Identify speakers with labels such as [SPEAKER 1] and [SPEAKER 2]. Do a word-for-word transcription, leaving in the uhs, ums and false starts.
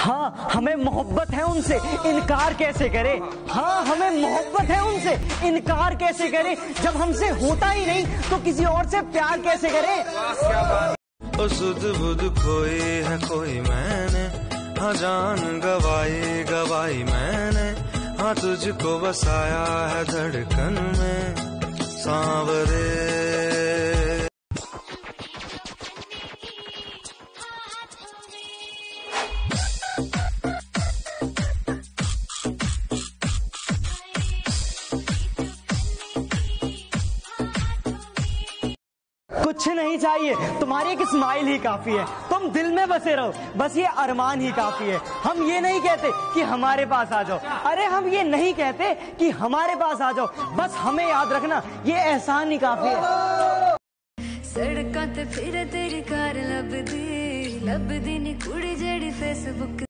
[SPEAKER 1] हाँ हमें मोहब्बत है उनसे, इनकार कैसे करे। हाँ हमें मोहब्बत है उनसे, इनकार कैसे करे। जब हमसे होता ही नहीं तो किसी और से प्यार कैसे करे।
[SPEAKER 2] ओ सुध बुध खोई है कोई मैंने, हाँ जान गवाई गवाई मैंने, हाँ तुझको बसाया है धड़कन में सांवरे।
[SPEAKER 1] कुछ नहीं चाहिए, तुम्हारी एक स्माइल ही काफी है। तुम दिल में बसे रहो, बस ये अरमान ही काफी है। हम ये नहीं कहते कि हमारे पास आ जाओ, अरे हम ये नहीं कहते कि हमारे पास आ जाओ, बस हमें याद रखना ये एहसान ही काफी है।
[SPEAKER 3] सड़कों ते फिर तेरी कार लभदी लभदी नी कुड़ी जेड़ी फेसबुक